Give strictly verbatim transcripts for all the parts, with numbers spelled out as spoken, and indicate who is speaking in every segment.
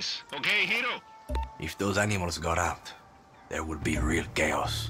Speaker 1: place. Okay, Hiro?
Speaker 2: If those animals got out, there would be real chaos.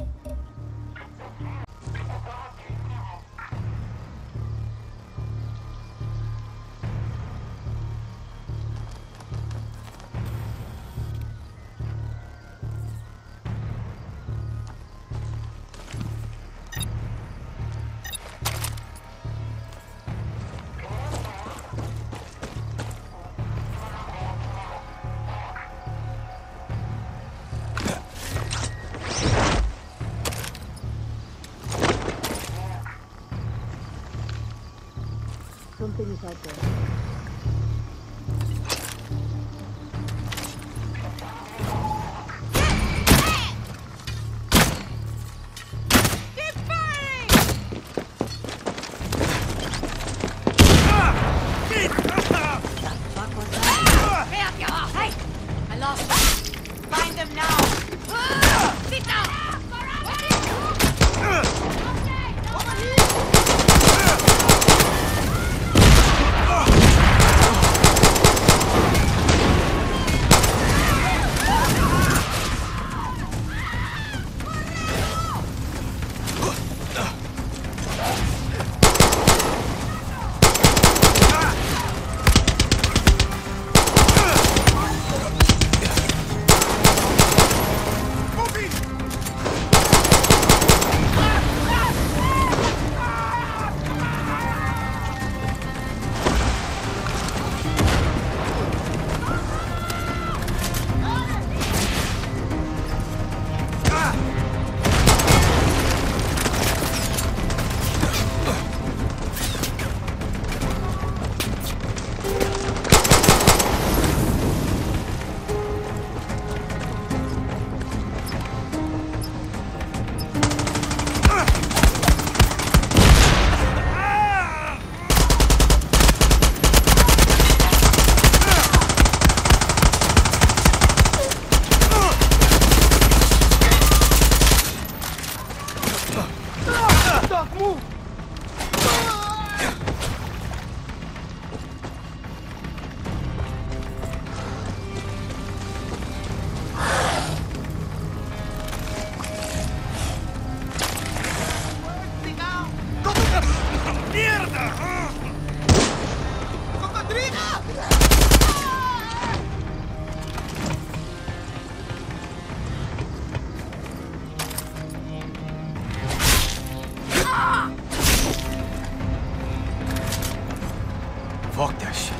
Speaker 3: Something is out there.
Speaker 2: Fuck that shit.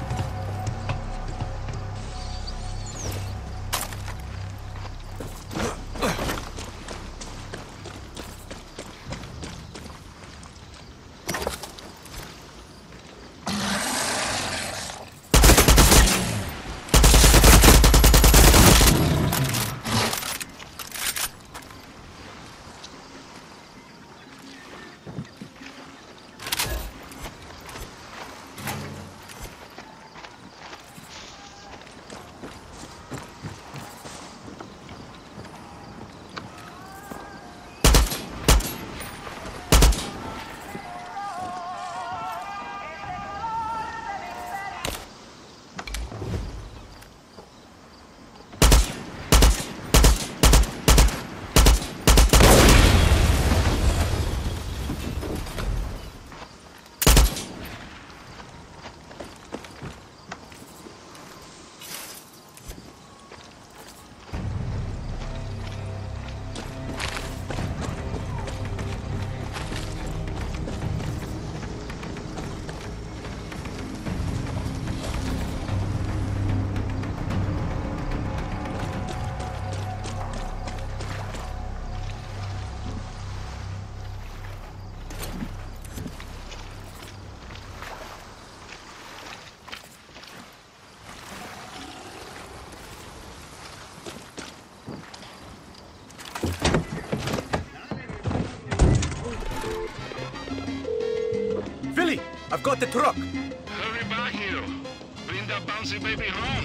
Speaker 2: I've got the truck!
Speaker 1: Hurry back, Hiro. Bring that bouncy baby home.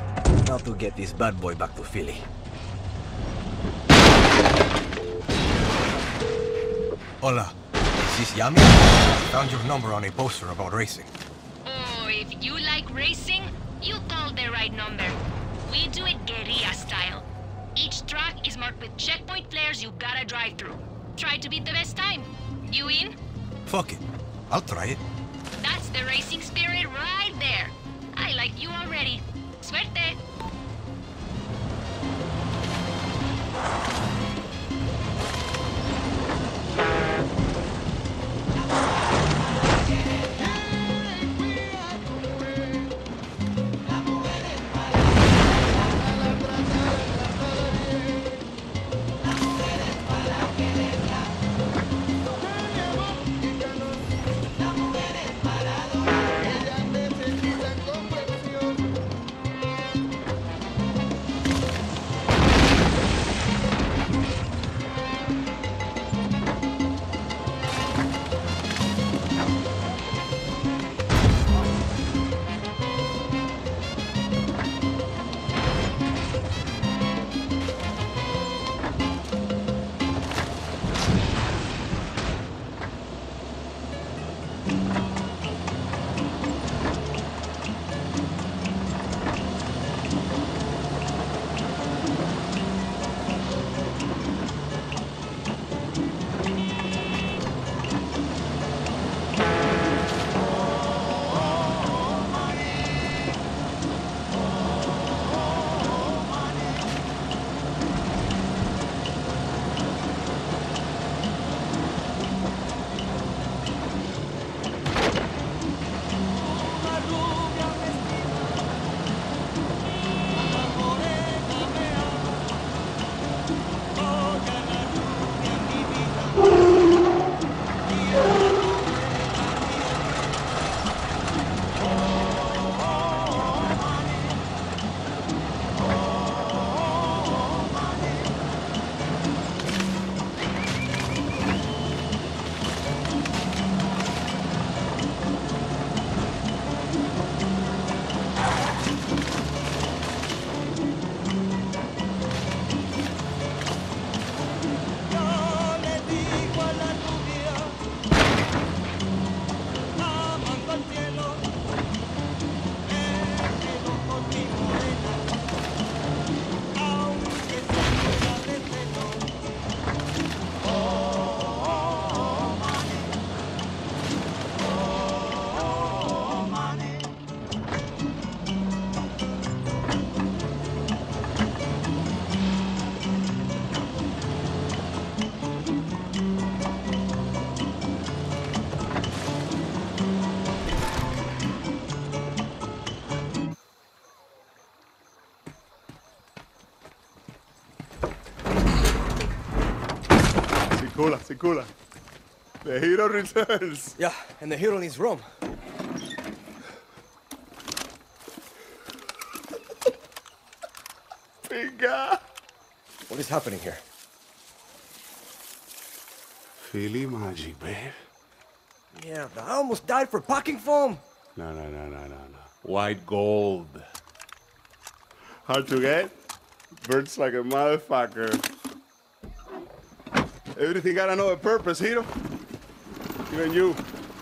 Speaker 2: Now to get this bad boy back to Philly. Hola. Is this Yami? I found your number on a poster about racing.
Speaker 3: Oh, if you like racing, you called the right number. We do it guerrilla style. Each track is marked with checkpoint flares you gotta drive through. Try to beat the best time. You in?
Speaker 2: Fuck it. I'll try it.
Speaker 3: That's the racing spirit right there. I like you already. Suerte!
Speaker 4: Sikula, Sikula. The hero returns.
Speaker 2: Yeah, and the hero needs room.
Speaker 4: Pinga.
Speaker 2: What is happening here?
Speaker 4: Philly magic, babe.
Speaker 2: Yeah, I almost died for packing foam.
Speaker 4: No, no, no, no, no, no. White gold. Hard to get? Burns like a motherfucker. Everything got another purpose, hero. Even you.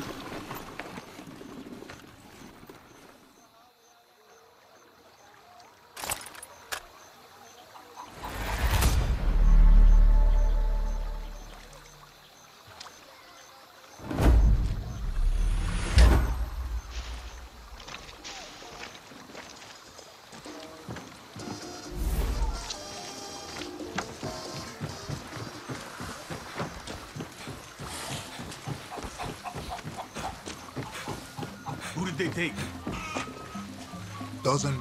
Speaker 2: Who did they take?
Speaker 5: Doesn't...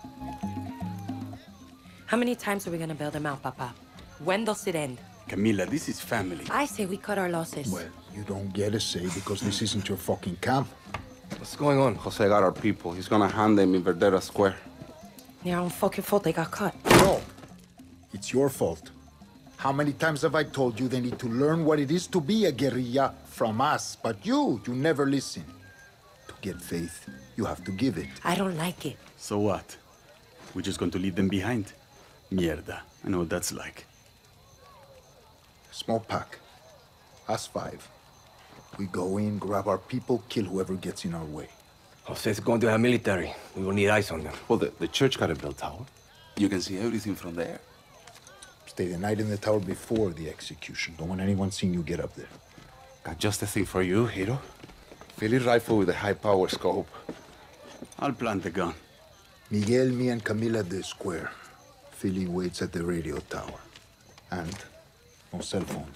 Speaker 6: How many times are we gonna bail them out, Papa? When does it end?
Speaker 4: Camila, this is family.
Speaker 6: I say we cut our losses.
Speaker 5: Well, you don't get a say because this isn't your fucking camp.
Speaker 2: What's going on?
Speaker 7: Jose got our people. He's gonna hand them in Verdera Square.
Speaker 6: Their own fucking fault they got cut.
Speaker 5: No. It's your fault. How many times have I told you they need to learn what it is to be a guerrilla from us? But you, you never listen. To get faith, you have to give it.
Speaker 6: I don't like it.
Speaker 4: So what? We're just going to leave them behind? Mierda. I know what that's like.
Speaker 5: Small pack. Us five. We go in, grab our people, kill whoever gets in our way.
Speaker 2: Jose's going to have military. We will need eyes on them.
Speaker 7: Well, the, the church got a bell tower. You can see everything from there.
Speaker 5: Stay the night in the tower before the execution. Don't want anyone seeing you get up there.
Speaker 7: Got just the thing for you, Hiro. Philly rifle with a high-power scope. I'll plant the gun.
Speaker 5: Miguel, me, and Camila at the square. Philly waits at the radio tower. And no cell phones.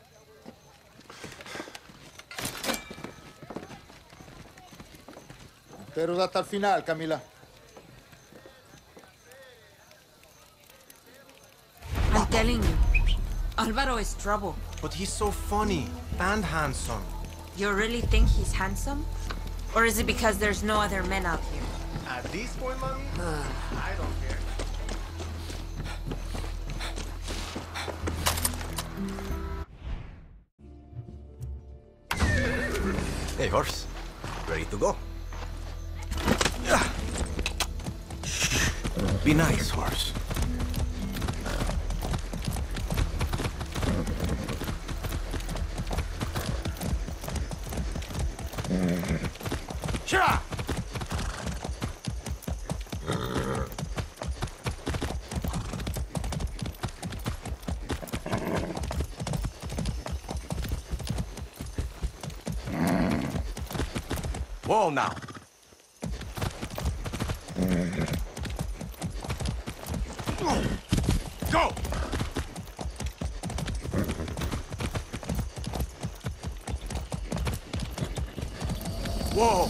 Speaker 5: Pero hasta el final, Camila.
Speaker 8: I'm telling you, Alvaro is trouble.
Speaker 9: But he's so funny and handsome.
Speaker 8: You really think he's handsome? Or is it because there's no other men out here?
Speaker 9: At this point, mommy, I don't care.
Speaker 2: Hey, horse. Ready to go? Be nice, horse. Shira! Whoa, now. Go! Whoa!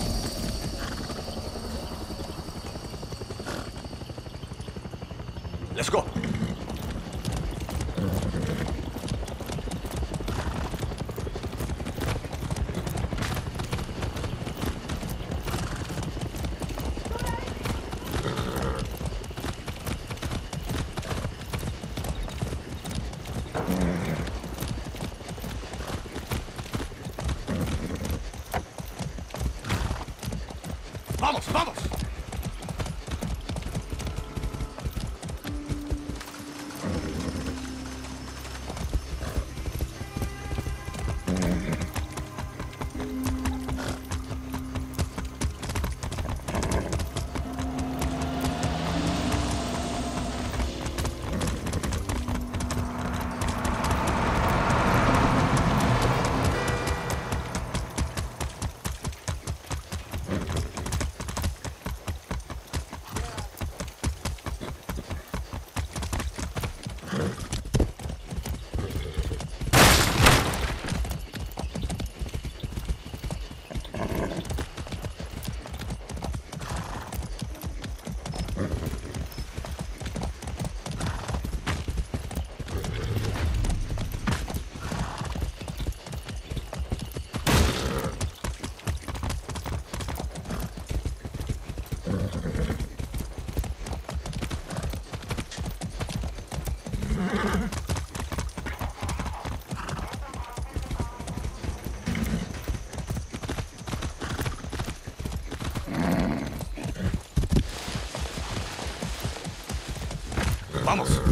Speaker 2: Let's go. Vamos, vamos. Vamos.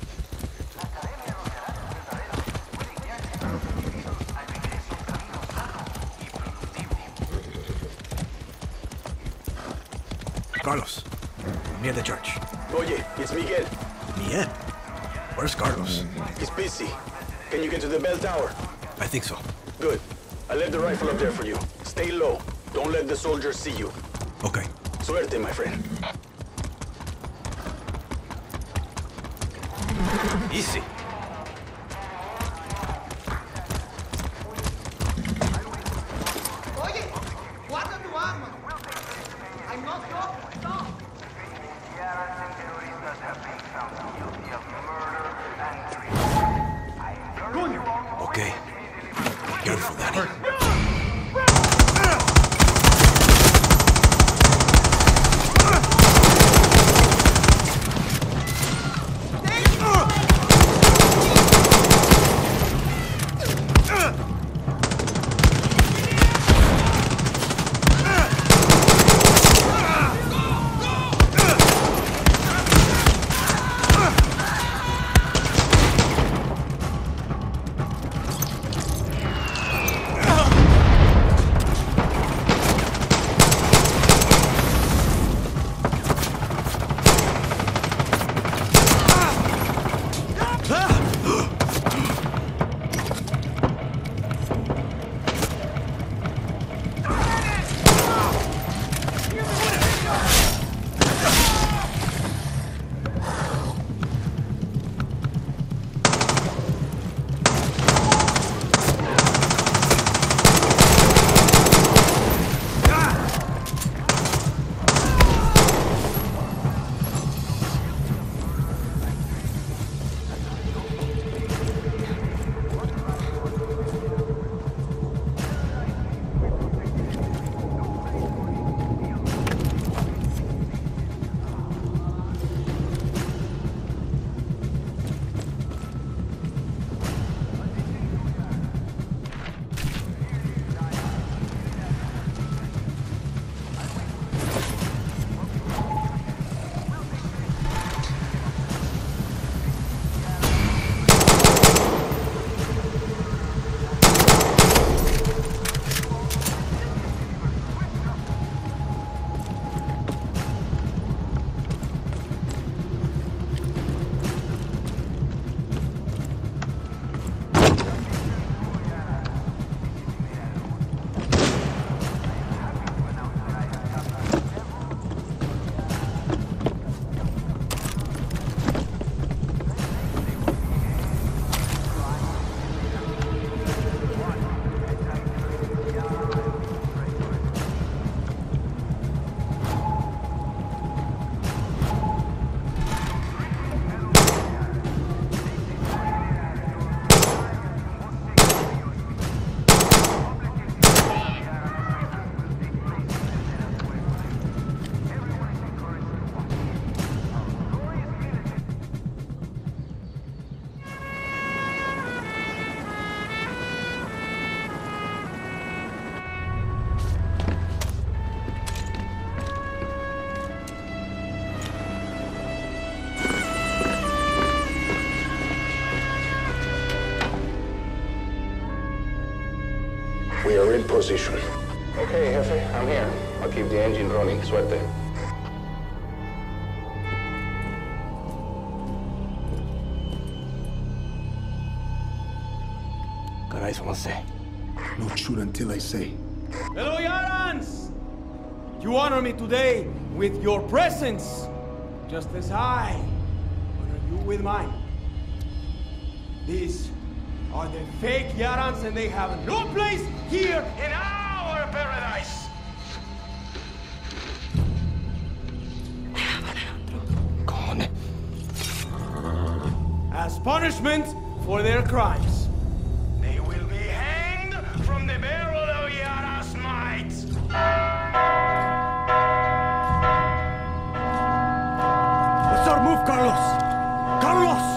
Speaker 2: Carlos, near the church.
Speaker 10: Oye, it's Miguel.
Speaker 2: Miguel? Where's Carlos?
Speaker 10: He's busy. Can you get to the bell tower?
Speaker 2: I think so.
Speaker 10: Good. I left the rifle up there for you. Stay low. Don't let the soldiers see you.
Speaker 2: Okay.
Speaker 10: Suerte, my friend.
Speaker 2: Easy.
Speaker 9: Oye, guarda tu arma. I'm not stopping. Stop.
Speaker 2: Okay. Careful, Danny.
Speaker 10: We are in position. Okay, Jefe, I'm here. I'll keep the engine running. Suerte.
Speaker 2: Caray, Jose.
Speaker 5: Don't shoot until I say.
Speaker 11: Hello, Yarans! You honor me today with your presence, just as I honor you with mine. These are the fake Yarans, and they have no place here in our paradise!
Speaker 2: Cojones.
Speaker 11: As punishment for their crimes, they will be hanged from the barrel of Yara's might! What's our move, Carlos? Carlos!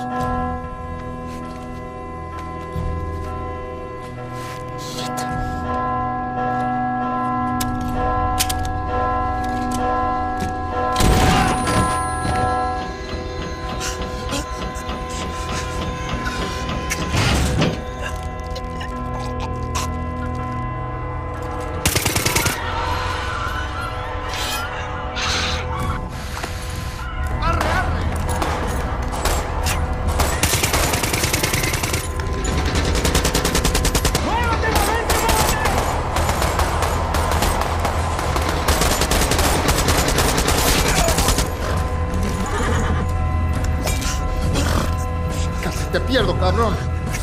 Speaker 5: Te pierdo, cabrón.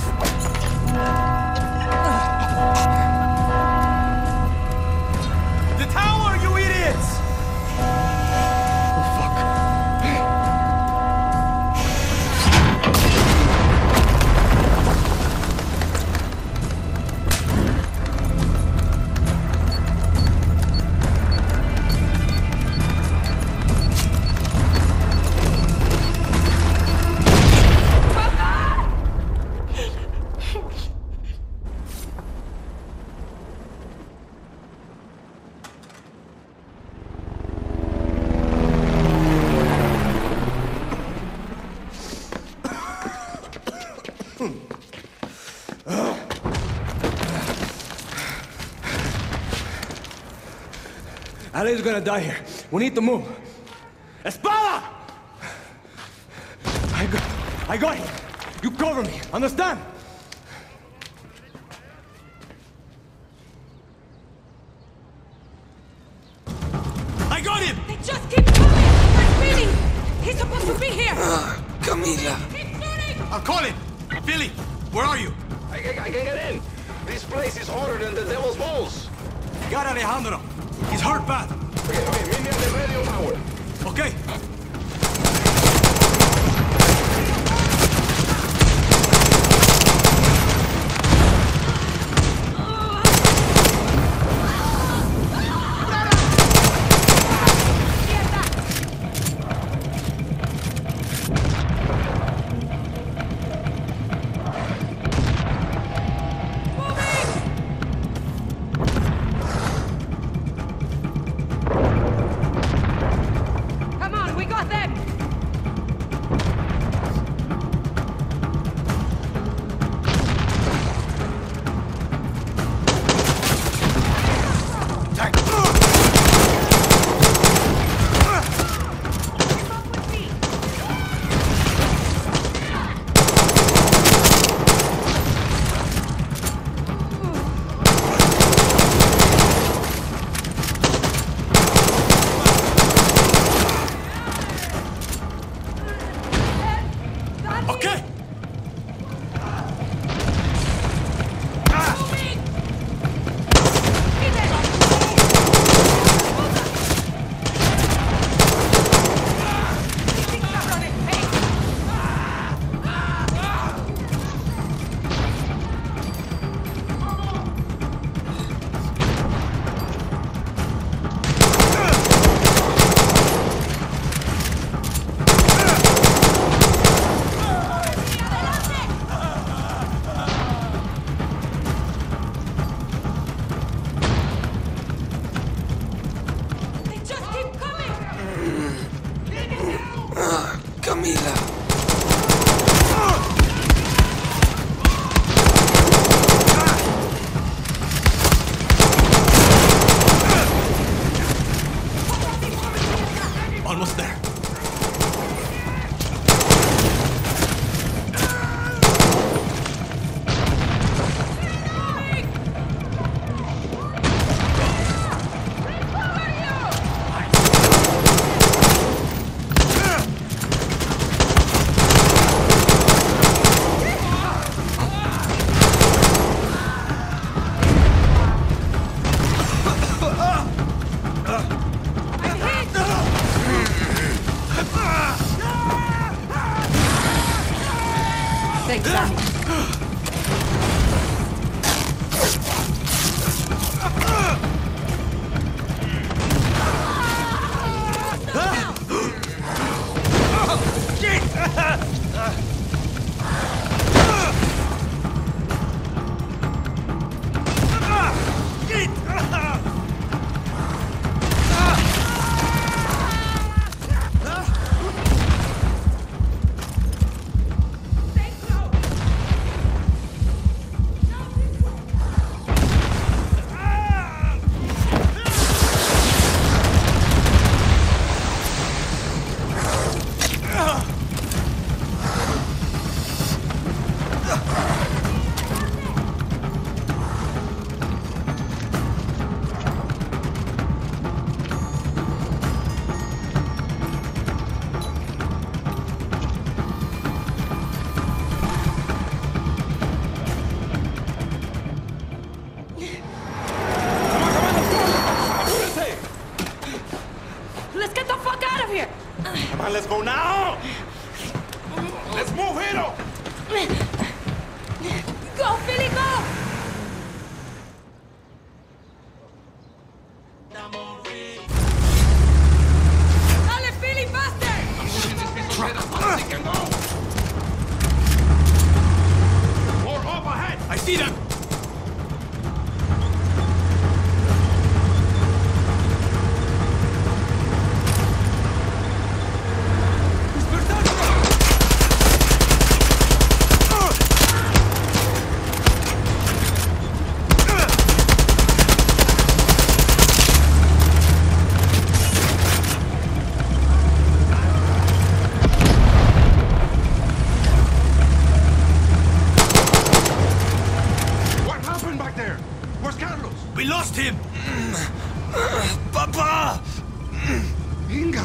Speaker 11: The tower, you idiots! Ali's gonna die here. We need to move. Espada! I got, I got him. You cover me. Understand? I got him!
Speaker 6: They just keep coming! They're speeding! He's supposed to be here!
Speaker 2: Ah, Camila.
Speaker 6: Keep shooting!
Speaker 11: I'll call him! Philly, where are you?
Speaker 10: I, I, I can get in. This place is hotter than the Devil's Balls.
Speaker 11: Got Alejandro. He's hurt bad.
Speaker 10: Okay, okay, meet me at the radio tower.
Speaker 11: Okay.
Speaker 6: Come on, we got
Speaker 7: let's go now! Let's move, Hero!
Speaker 8: Go, Philly, go! Dale, Philly, faster!
Speaker 7: More up ahead!
Speaker 11: I see them!
Speaker 2: We lost him! Papa!
Speaker 7: Inga!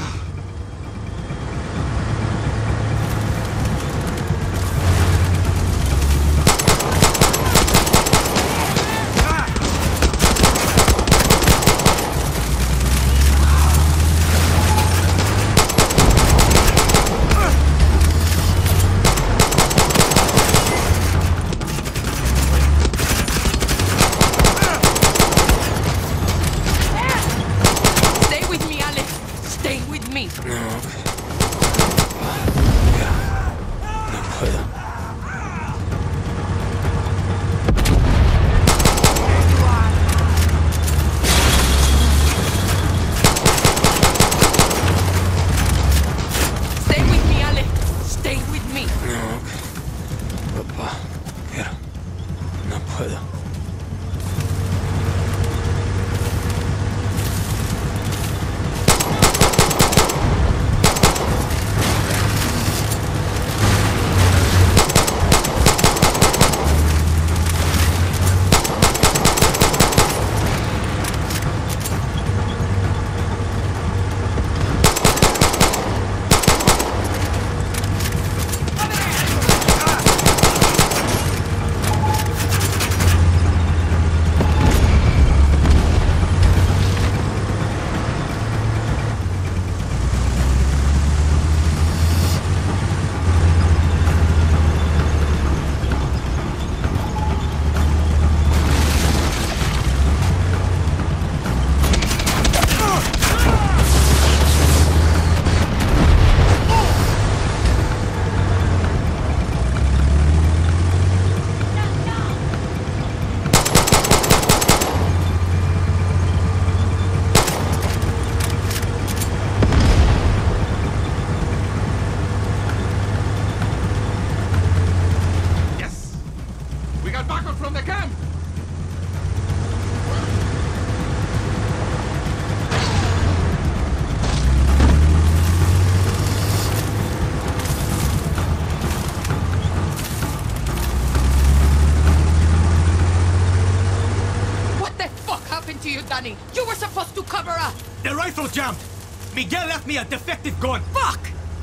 Speaker 6: You were supposed to cover up!
Speaker 11: The rifle jammed! Miguel left me a defective gun!
Speaker 6: Fuck!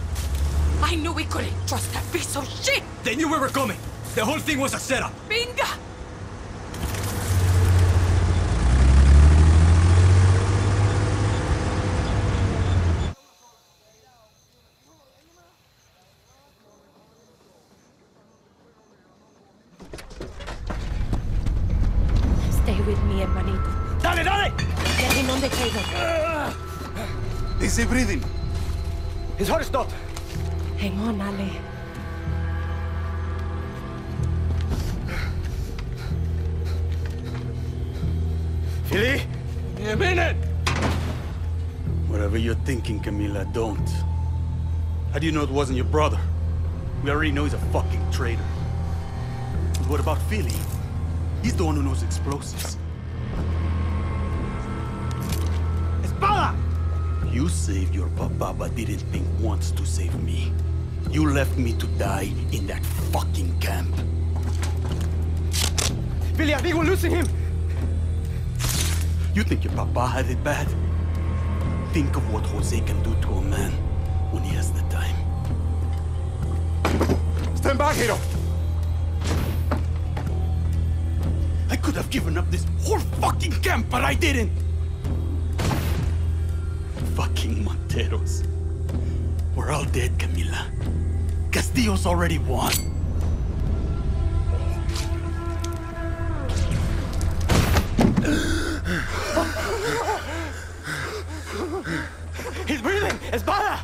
Speaker 6: I knew we couldn't trust that piece of shit!
Speaker 11: They knew we were coming! The whole thing was a setup!
Speaker 6: Binga! Stay with me, hermanito.
Speaker 11: Dale, dale!
Speaker 6: Get him on the table.
Speaker 7: Is he breathing?
Speaker 11: His heart is stopped.
Speaker 6: Hang on, Ale.
Speaker 11: Philly?
Speaker 7: A minute! Whatever you're thinking, Camila, don't. How do you know it wasn't your brother? We already know he's a fucking traitor. But what about Philly? He's the one who knows explosives.
Speaker 11: Espada!
Speaker 7: You saved your papa, but didn't think once to save me. You left me to die in that fucking camp.
Speaker 11: Philly, I think we're losing him!
Speaker 7: You think your papa had it bad? Think of what Jose can do to a man when he has the time.
Speaker 11: Stand back, Hero!
Speaker 7: I could have given up this whole fucking camp, but I didn't! Fucking Monteros. We're all dead, Camila. Castillo's already won.
Speaker 11: He's breathing! Espada!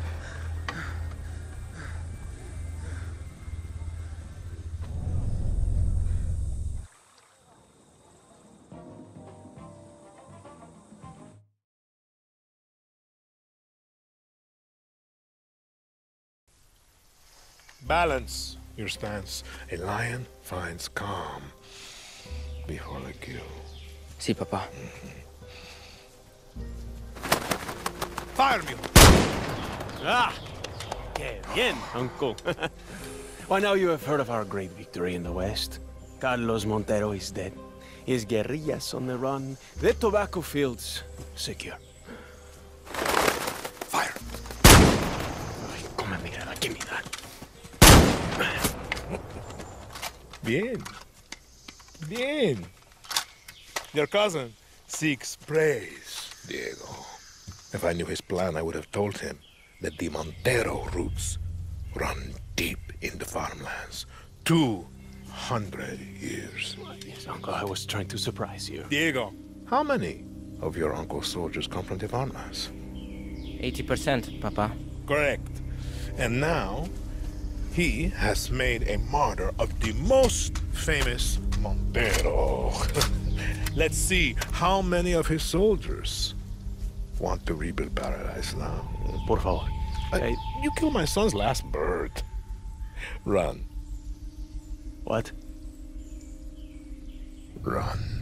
Speaker 12: Balance your stance. A lion finds calm before the kill.
Speaker 13: Sí, papá.
Speaker 12: Fire me!
Speaker 11: Ah! Que bien, uncle. By now you have heard of our great victory in the West. Carlos Montero is dead. His guerrillas on the run. The tobacco fields secure.
Speaker 12: Fire!
Speaker 11: Ay, come mira, give me that.
Speaker 12: Bien. Bien. Your cousin seeks praise, Diego. If I knew his plan, I would have told him that the Montero roots run deep in the farmlands. Two hundred years.
Speaker 11: Yes, Uncle, I was trying to surprise you.
Speaker 12: Diego, how many of your uncle's soldiers come from the farmlands?
Speaker 13: eighty percent, Papa.
Speaker 12: Correct. And now, he has made a martyr of the most famous Montero. Let's see how many of his soldiers want to rebuild paradise now.
Speaker 11: Por favor.
Speaker 12: Uh, you killed my son's last bird. Run.
Speaker 11: What?
Speaker 12: Run.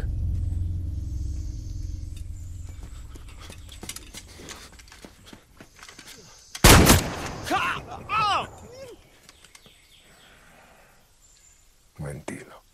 Speaker 12: Mentilo.